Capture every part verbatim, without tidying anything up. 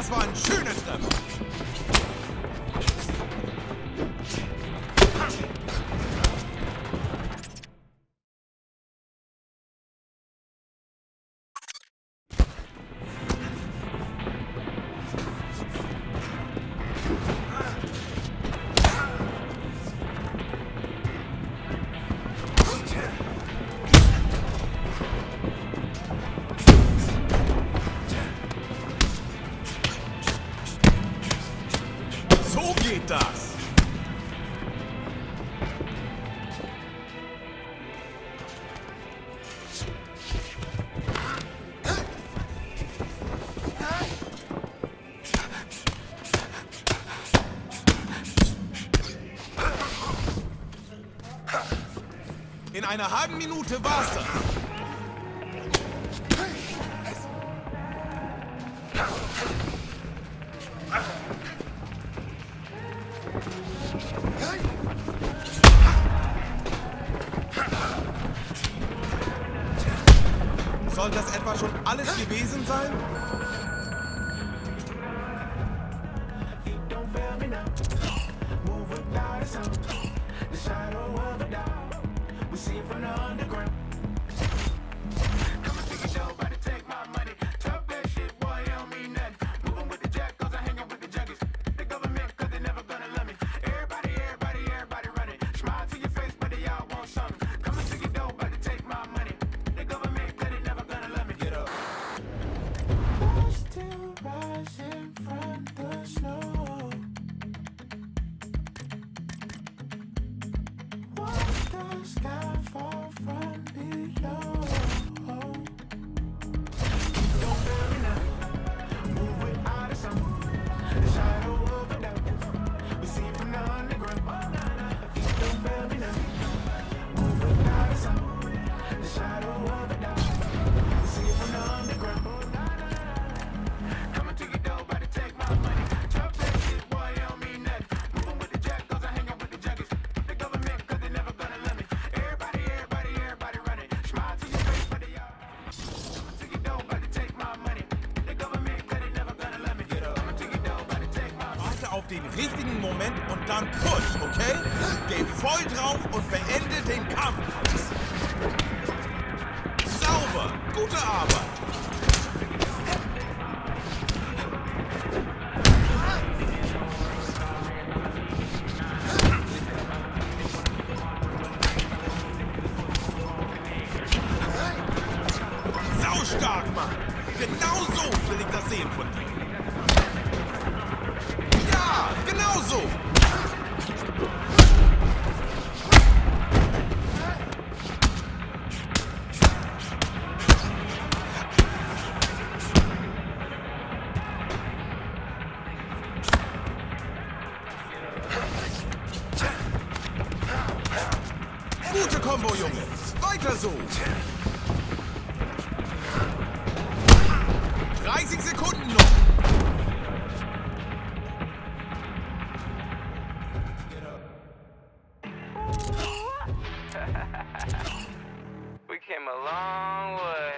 Das war ein schöner Treffer. So geht das. In einer halben Minute war's das. Soll das etwa schon alles gewesen sein? Auf den richtigen Moment und dann push, okay? Geh voll drauf und beende den Kampf. Sauber, gute Arbeit. Saustark, Mann. Genau so will ich das sehen von dir. Ja, genau so. Gute Kombo, Junge. Weiter so. dreißig Sekunden noch. We came a long way.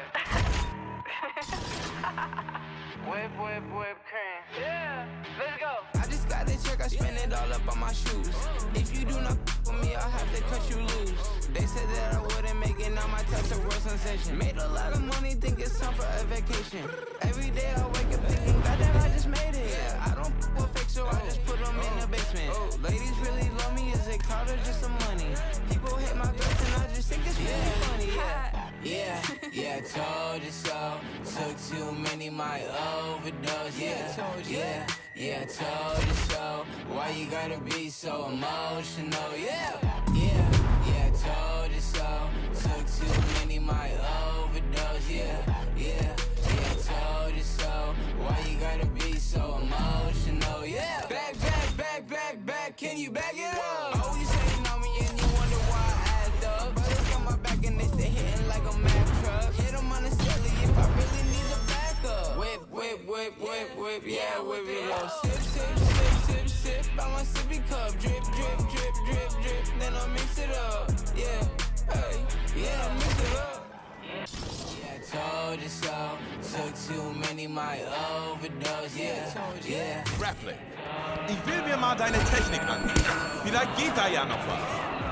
Whip, whip, whip, cream. Yeah, let's go. I just got the check, I spend it all up on my shoes. If you do not with me, I'll have to cut you loose. They said that I wouldn't make it, now my tax a world sensation. Made a lot of money, think it's time for a vacation. Every day I wake up thinking, goddamn, I just made it. Yeah, I don't f with fake, so I just put them in the basement. Ladies really love me, is it clout or just some money? People hate my guts and I just think it's really funny, yeah. Yeah, yeah, told you so. Took too many, my overdose. Yeah, yeah, yeah, told you so. Why you gotta be so emotional? Yeah, yeah, yeah, told you so. Took too many, my overdose. Yeah, yeah, yeah, told you so. Why you gotta be so emotional? Yeah, back, back, back, back, back. Can you back it up? Always hating on me and you wonder why I act up. But it's got my back and they stay hitting like a Mack truck. Hit them on the silly if I really need a backup. Whip, whip, whip, whip, whip, yeah, whip it up. Sip, sip, sip, sip, sip, by my sippy cup. Drip, drip, drip, drip, drip, then I mix it up. Yeah, hey, yeah, I mix it up. Grappling. Ich will mir mal deine Technik ansehen. Vielleicht geht da ja noch was.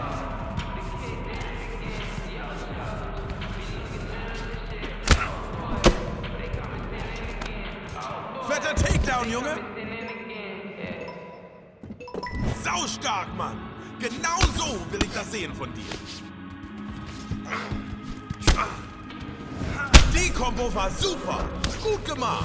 Fetter Takedown, Junge! Saustark, Mann! Genau so will ich das sehen von dir. Die Kombo war super! Gut gemacht!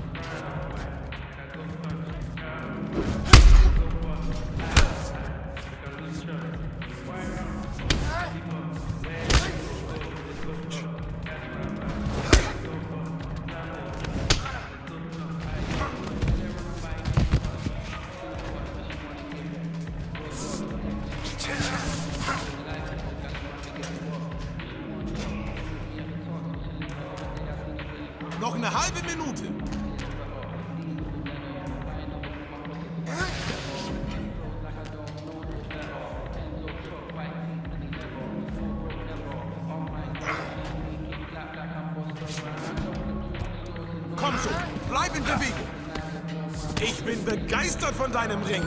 Noch eine halbe Minute. Komm schon, bleib in Bewegung. Ich bin begeistert von deinem Ring.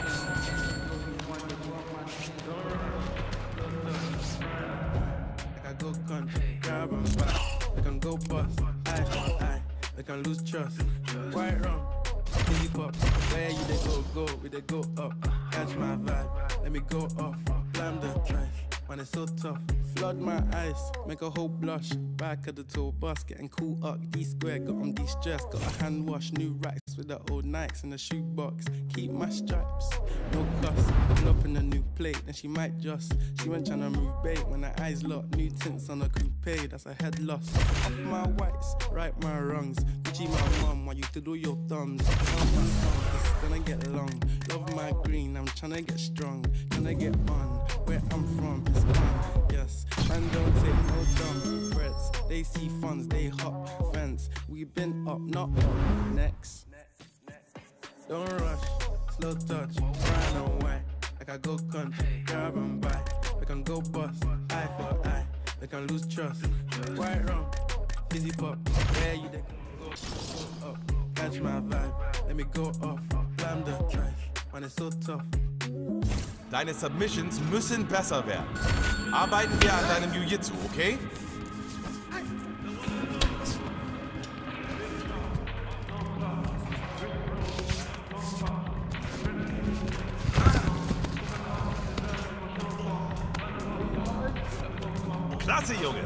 Go bust, eye for eye, they can lose trust. Quite wrong, easy pop. Where you they go, go, we they go up. Catch my vibe, let me go off. Blam the drive, man it's so tough. Flood my eyes, make a whole blush. Back of the tour bus, getting cool up. D square, got on de-stress, got a hand wash. New racks with the old Nikes in the shoebox. Keep my stripes, no cuss. Pull up in a new plate, then she might just. She went tryna move bait when her eyes locked. New tints on a coupe, that's a head loss. Off my whites, right my wrongs. Gucci my mum, while you to do your thumbs. Love my songs, this is gonna get long. Love my green, I'm tryna get strong. Tryna get on, where I'm from, it's on. Yes, man don't take no dumb threats. They see funds, they hop fence. We been up, not up. Next. Don't rush, slow touch, brown and white. Like I go country, grab and buy. We can go bust, eye for eye. We can lose trust. Right wrong, easy pop. Where you they go up, catch my vibe. Let me go off, blam the drive. Man, it's so tough. Deine Submissions müssen besser werden. Arbeiten wir an deinem Jiu-Jitsu, okay? Klasse, Junge!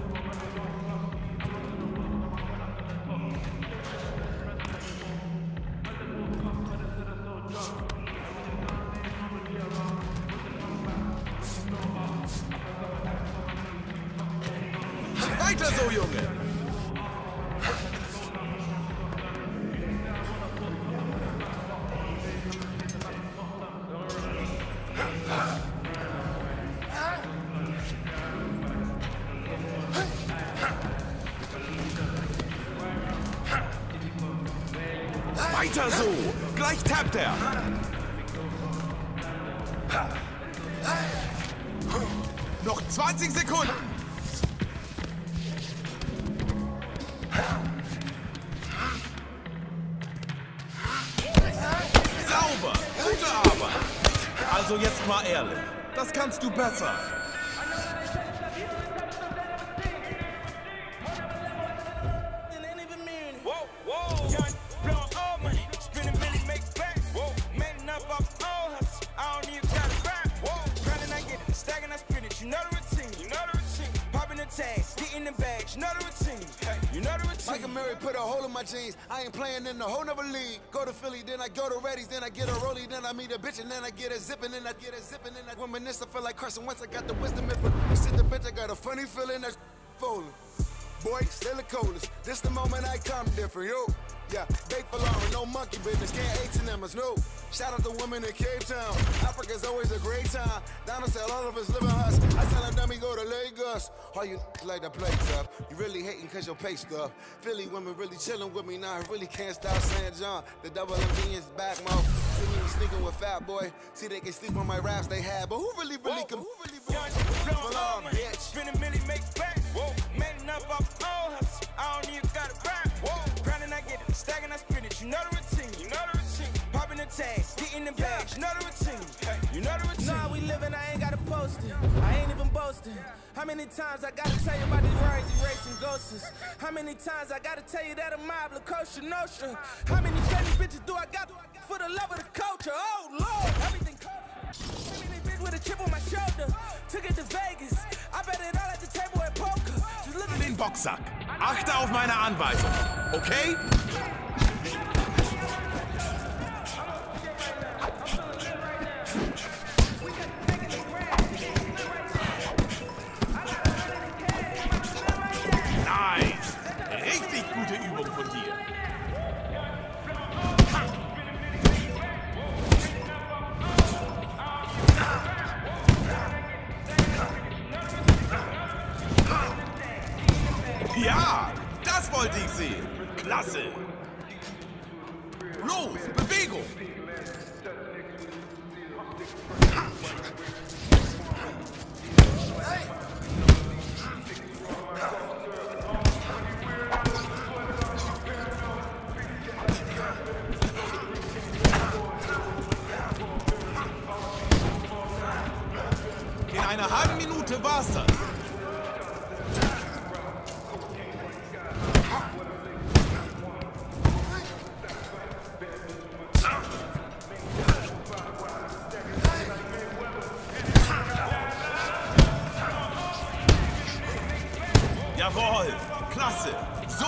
Weiter so, Junge! Weiter so! Gleich tappt er! Noch zwanzig Sekunden! Sauber! Gute Arbeit! Also jetzt mal ehrlich, das kannst du besser! Getting the bags, you know the routine. Hey, you know the routine. Mike and Mary put a hole in my jeans. I ain't playing in the whole nother league. Go to Philly, then I go to Reddy's, then I get a rollie, then I meet a bitch, and then I get a zippin', then I get a zippin', then I reminisce. I feel like Carson Wentz. I got the wisdom if I sit the bitch. I got a funny feeling that's falling. Boy, still the coldest. This the moment I come different, yo. Yeah, bake for long, no monkey business, can't H and M's, no. Shout out to women in Cape Town. Africa's always a great time. Down said all of us live in huts. I tell a dummy go to Lagos. All you like to play tough. You really hating cause your pay stuff. Philly women really chilling with me now. I really can't stop saying John. The double M G is back, mo. See me sneaking with Fat Boy. See they can sleep on my raps they had. But who really, really can? Who really, really? Full on, bitch. Spin a milli, make back. Made enough off own hustle. I don't even gotta rap. Grinding, I get it. Stacking, I spin it. You know the routine. You know the routine. Popping the tags, getting the bags. You know the routine. You know the routine. Nah, we living, I ain't gotta post it. I ain't even boasting. How many times I gotta tell you about these words erasing ghosts? How many times I gotta tell you that a mob look kosher, nostra? How many famous bitches do I got for the love of the culture? Oh Lord, everything kosher. How many bitch with a chip on my shoulder? Took it to Vegas. I bet it all at the table at poker. Just look at Den Boxsack. Achte auf meine Anweisung. Okay? Nice. Richtig gute Übung von dir. Ja, das wollte ich sehen. Klasse. Los, Bewegung. In einer halben Minute war's das. Jawohl, klasse. So.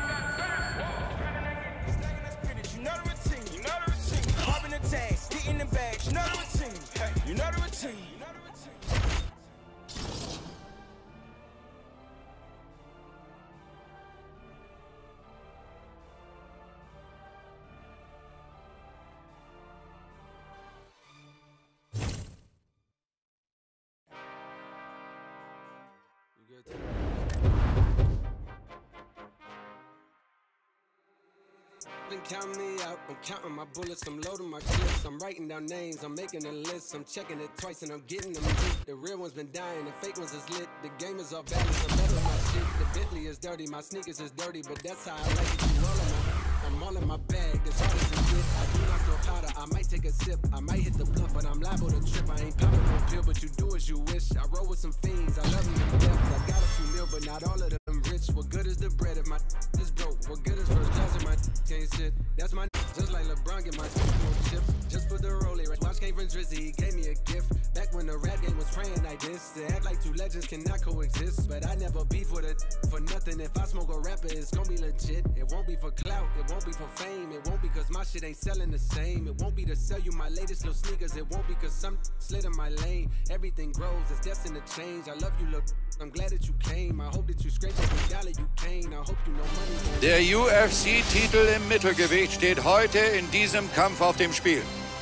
Been counting me out, I'm counting my bullets, I'm loading my clips, I'm writing down names, I'm making a list, I'm checking it twice and I'm getting them lit. The real ones been dying, the fake ones is lit, the game is off balance, I'm better my shit, the Bentley is dirty, my sneakers is dirty, but that's how I like it, you all in my, I'm all in my bag, that's all this is get, I do not smoke powder, I might take a sip, I might hit the blunt, but I'm liable to trip, I ain't popping no pill, but you do as you wish, I roll with some fiends, I love you to death, I got a few mil, but not all of them rich, what good is the bread if my is broke, what good is first class if my can't sit, that's my just like LeBron get my chips, just for the rollie, right? Watch came from Drizzy, he gave me a gift, back when the rap game was praying like this, they act like two legends cannot coexist, but I never beef with it for nothing, if I smoke a rapper, it's gonna be legit, it won't be for clout, it won't be for fame, it won't be cause my shit ain't selling the same, it won't be to sell you my latest little sneakers, it won't be cause some slid in my lane, everything grows, it's destined to change, I love you, look, I'm glad that you came, I hope that you scraped every dollar you came, I hope you know money. Der U F C-Titel im Mittelgewicht steht heute in diesem Kampf auf dem Spiel.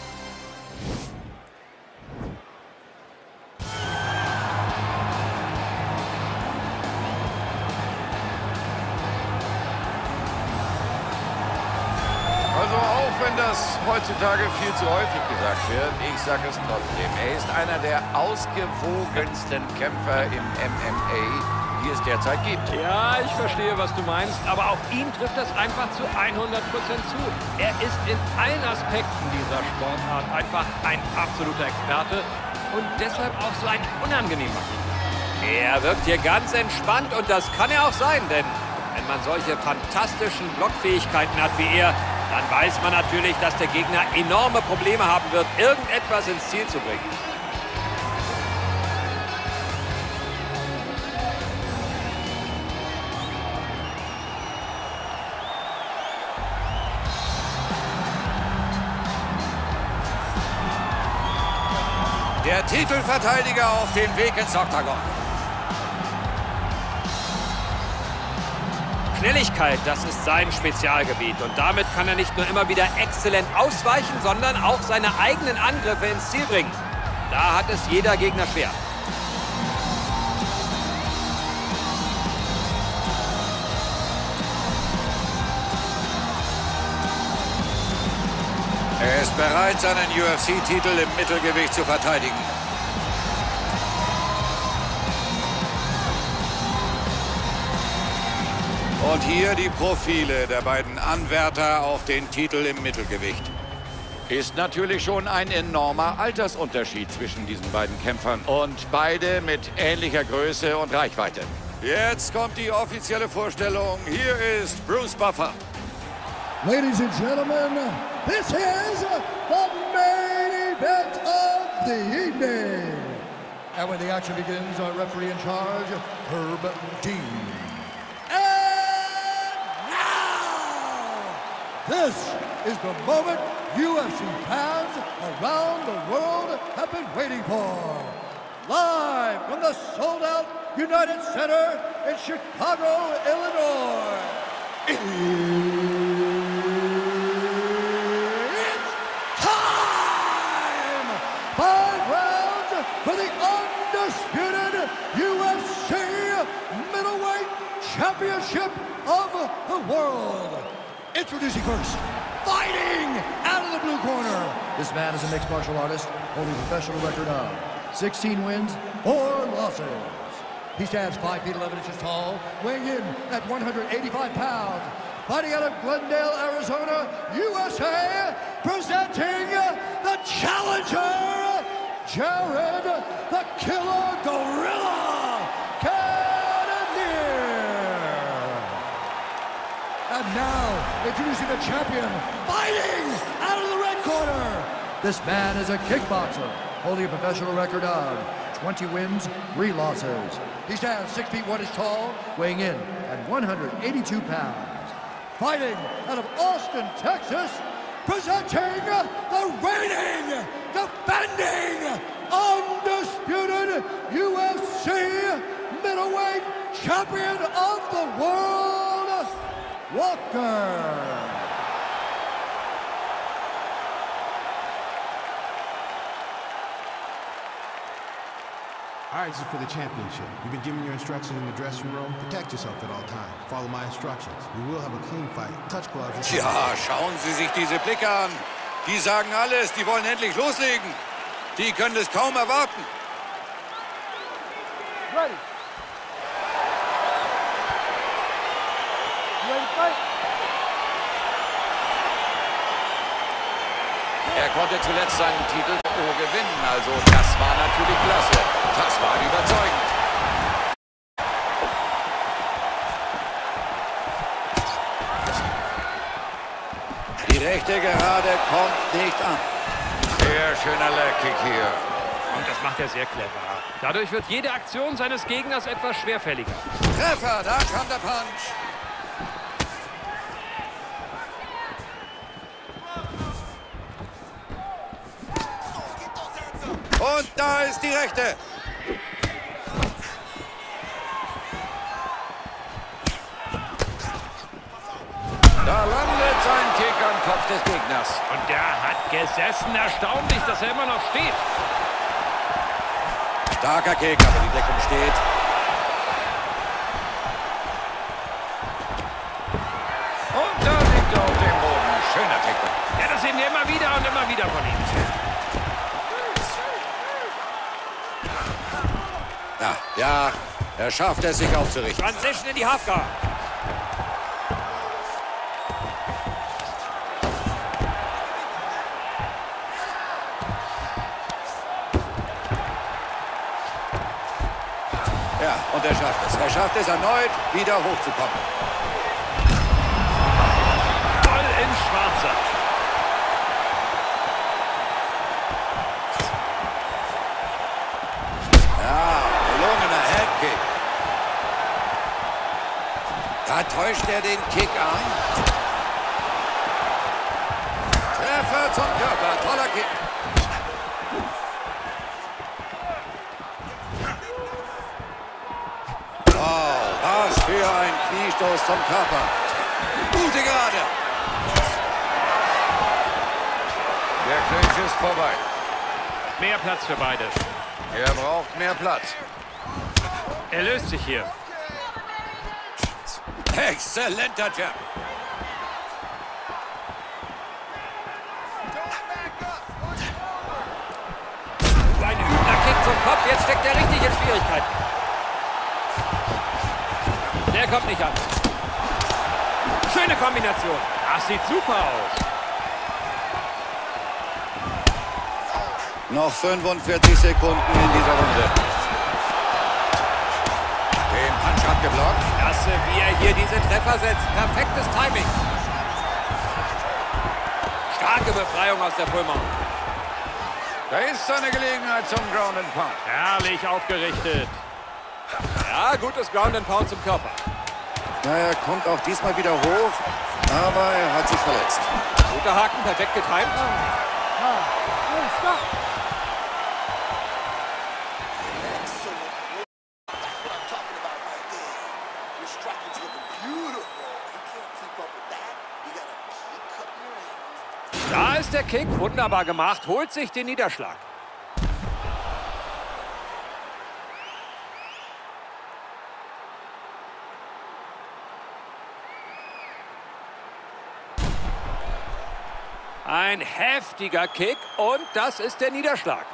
Also auch wenn das heutzutage viel zu häufig gesagt wird, ich sage es trotzdem, er ist einer der ausgewogensten Kämpfer im M M A, die es derzeit gibt. Ja, ich verstehe, was du meinst, aber auf ihn trifft das einfach zu hundert Prozent zu. Er ist in allen Aspekten dieser Sportart einfach ein absoluter Experte und deshalb auch so ein unangenehmer. Er wirkt hier ganz entspannt und das kann er auch sein, denn wenn man solche fantastischen Blockfähigkeiten hat wie er, dann weiß man natürlich, dass der Gegner enorme Probleme haben wird, irgendetwas ins Ziel zu bringen. Der Titelverteidiger auf dem Weg ins Oktagon. Schnelligkeit, das ist sein Spezialgebiet und damit kann er nicht nur immer wieder exzellent ausweichen, sondern auch seine eigenen Angriffe ins Ziel bringen. Da hat es jeder Gegner schwer. Er ist bereit, seinen U F C-Titel im Mittelgewicht zu verteidigen. Und hier die Profile der beiden Anwärter auf den Titel im Mittelgewicht. Ist natürlich schon ein enormer Altersunterschied zwischen diesen beiden Kämpfern. Und beide mit ähnlicher Größe und Reichweite. Jetzt kommt die offizielle Vorstellung. Hier ist Bruce Buffer. Ladies and gentlemen, this is the main event of the evening. And when the action begins, our referee in charge, Herb Dean. And now, this is the moment U F C fans around the world have been waiting for. Live from the sold-out United Center in Chicago, Illinois. It's time! Five rounds for the undisputed U F C middleweight championship of the world. Introducing first, fighting out of the blue corner. This man is a mixed martial artist holding a professional record of sixteen wins, four losses. He stands five feet eleven inches tall, weighing in at one hundred eighty-five pounds. Fighting out of Glendale, Arizona, U S A, presenting the challenger, Jared the Killer Gorilla Cannonier. And now, introducing the champion, fighting out of the red corner. This man is a kickboxer, holding a professional record of twenty wins, three losses. He stands six feet one inches tall, weighing in at one hundred eighty-two pounds. Fighting out of Austin, Texas, presenting the reigning, defending, undisputed U F C middleweight champion of the world, Walker. All right, this is for the championship. You've been given your instructions in the dressing room. Protect yourself at all times. Follow my instructions. We will have a clean fight. Touch gloves. Tja, schauen Sie sich diese Blicke an. Die sagen alles. Die wollen endlich loslegen. Die können es kaum erwarten. Ready. Ready to fight? Er konnte zuletzt seinen Titel gewinnen, also das war natürlich klasse. Das war überzeugend. Die rechte Gerade kommt nicht an. Sehr schöner Leg-Kick hier. Und das macht er sehr clever. Dadurch wird jede Aktion seines Gegners etwas schwerfälliger. Treffer, da kam der Punch. Und da ist die rechte. Da landet sein Kick am Kopf des Gegners. Und der hat gesessen. Erstaunlich, dass er immer noch steht. Starker Kick, aber die Deckung steht. Und da liegt er auf dem Boden. Schöner Tackle. Ja, das sehen wir immer wieder und immer wieder von ihm. Ja, ja, er schafft es, sich aufzurichten. Transition in die Halfguard. Ja, und er schafft es. Er schafft es erneut, wieder hochzukommen. Voll ins Schwarze. Da täuscht er den Kick an. Treffer zum Körper, toller Kick. Wow, was für ein Kniestoß zum Körper. Gute Gerade. Der Clinch ist vorbei. Mehr Platz für beide. Er braucht mehr Platz. Er löst sich hier. Exzellenter Jab. Ein übler Kick zum Kopf. Jetzt steckt er richtig in Schwierigkeiten. Der kommt nicht an. Schöne Kombination. Das sieht super aus. Noch fünfundvierzig Sekunden in dieser Runde. Den Punch abgeblockt. Klasse, wie er hier diese Treffer setzt. Perfektes Timing. Starke Befreiung aus der Pullmount. Da ist seine Gelegenheit zum Ground and Pound. Herrlich aufgerichtet. Ja, gutes Ground and Pound zum Körper. Ja, er kommt auch diesmal wieder hoch, aber er hat sich verletzt. Guter Haken, perfekt getimt. Da ist der Kick, wunderbar gemacht, holt sich den Niederschlag. Ein heftiger Kick und das ist der Niederschlag.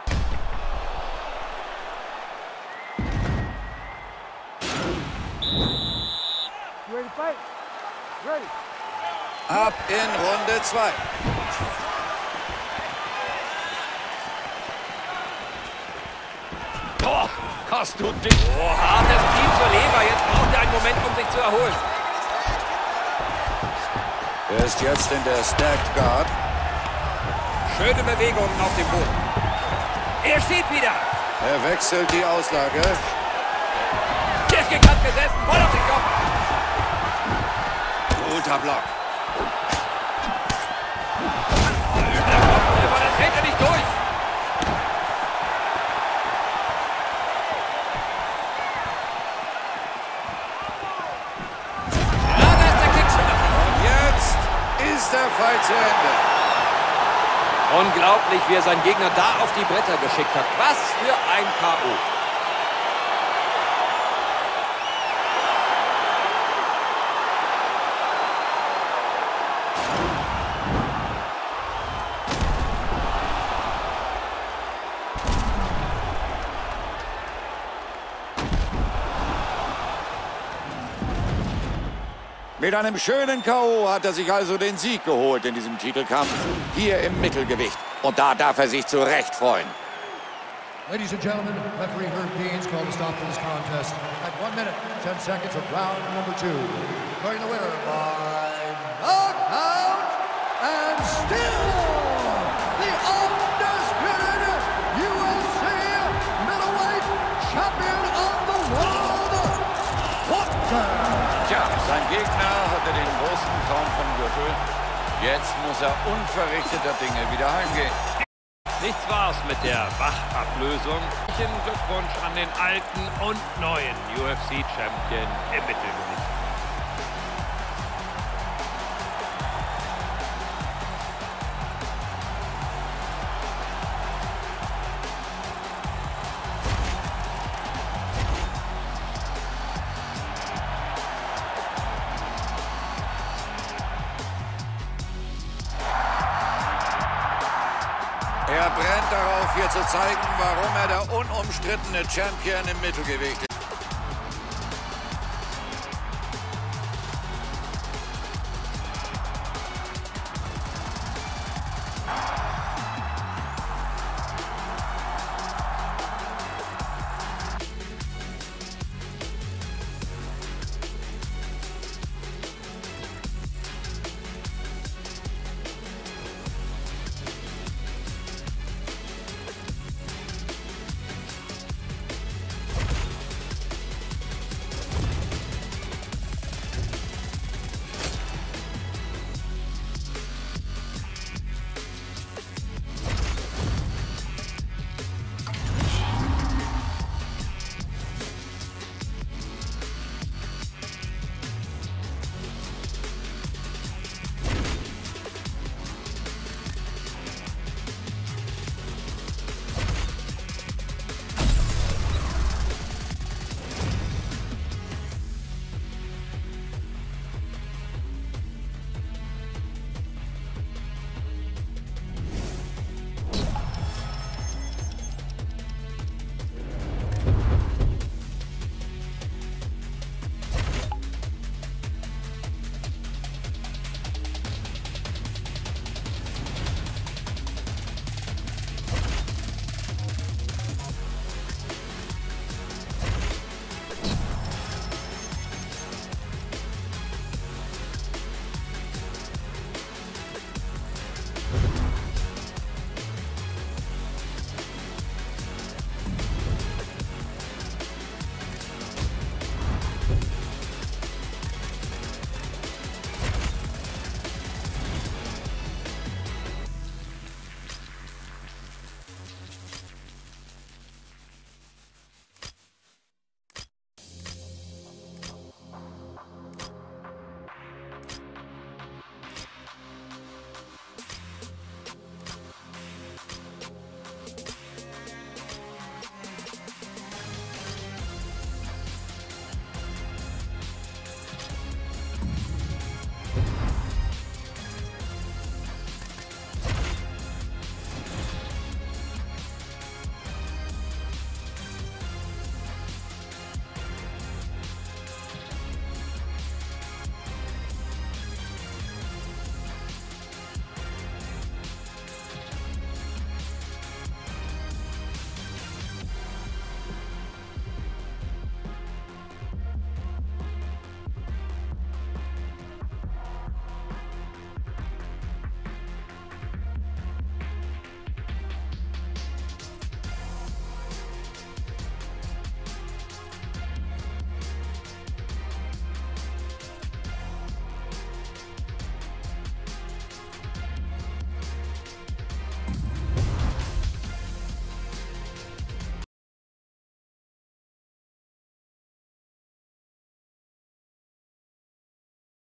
Ab in Runde zwei. Oh, hast du dich... Oh, hartes Knie zur Leber. Jetzt braucht er einen Moment, um sich zu erholen. Er ist jetzt in der Stacked Guard. Schöne Bewegungen auf dem Boden. Er steht wieder. Er wechselt die Auslage. Der Kick hat gesessen. Voll auf den Kopf. Guter Block. Aber das hält er nicht durch. Ja, da ist der Kick schon. Und jetzt ist der Fight zu Ende. Unglaublich, wie er seinen Gegner da auf die Bretter geschickt hat. Was für ein K O. Mit einem schönen K O hat er sich also den Sieg geholt in diesem Titelkampf. Hier im Mittelgewicht. Und da darf er sich zu Recht freuen. Ladies and gentlemen, referee Herb Dean's called to stop this contest at one minute, ten seconds of round number two. Declaring the winner by knockout and still the undisputed U F C middleweight champion of the world, Walter. Tja, sein Gegner hatte den großen Traum vom Gürtel. Jetzt muss er unverrichteter Dinge wieder heimgehen. Nichts war's mit der Wachablösung. Glückwunsch an den alten und neuen U F C-Champion im Mittelgewicht. Er brennt darauf, hier zu zeigen, warum er der unumstrittene Champion im Mittelgewicht ist.